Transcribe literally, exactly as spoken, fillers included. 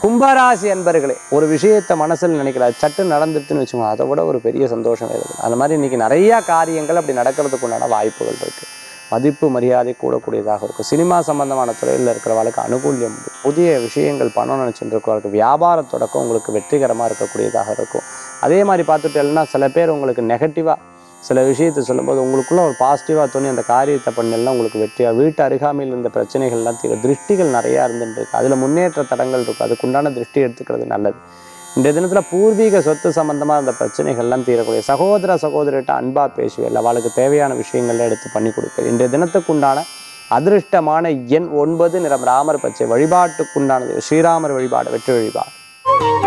கும்பராசி அன்பர்களே, ஒரு விஷயத்தை மனசில் நினைக்கிறார், சட்டு நடந்துட்டுன்னு வச்சுக்கோங்க, அதை விட ஒரு பெரிய சந்தோஷம் வருது. அந்த மாதிரி இன்னைக்கு நிறைய காரியங்கள் அப்படி நடக்கிறதுக்கு உண்டான வாய்ப்புகள் இருக்கு. மதிப்பு மரியாதை கூடக்கூடியதாக இருக்கும். சினிமா சம்பந்தமான துறையில் இருக்கிறவர்களுக்கு அனுகூல்யம் உண்டு. புதிய விஷயங்கள் பணம் நினைச்சுட்டு இருக்கிறவர்களுக்கு வியாபார தொடக்கம் உங்களுக்கு வெற்றிகரமாக இருக்கக்கூடியதாக இருக்கும். அதே மாதிரி பார்த்துட்டேன்னா சில பேர் உங்களுக்கு நெகட்டிவாக சில விஷயத்தை சொல்லும்போது உங்களுக்குள்ள ஒரு பாசிட்டிவாக தோணி அந்த காரியத்தை பண்ணலாம் உங்களுக்கு வெற்றியாக. வீட்டு அருகாமையில் இருந்த பிரச்சனைகள்லாம் தீரும். திருஷ்டிகள் நிறையா இருந்துட்டு இருக்கு, அதில் முன்னேற்ற தடங்கள் இருக்கும். அதுக்குண்டான திருஷ்டி எடுத்துக்கிறது நல்லது. இந்த தினத்தில் பூர்வீக சொத்து சம்பந்தமாக அந்த பிரச்சனைகள்லாம் தீரக்கூடிய. சகோதர சகோதரிட்ட அன்பாக பேசுவேன், அவளுக்கு தேவையான விஷயங்கள்லாம் எடுத்து பண்ணி கொடுப்பேன். இன்றைய தினத்துக்குண்டான அதிர்ஷ்டமான எண் ஒன்பது, நிறம் ராமர் பச்சை. வழிபாட்டுக்குண்டானது ஸ்ரீராமர் வழிபாடு, வெற்றி வழிபாடு.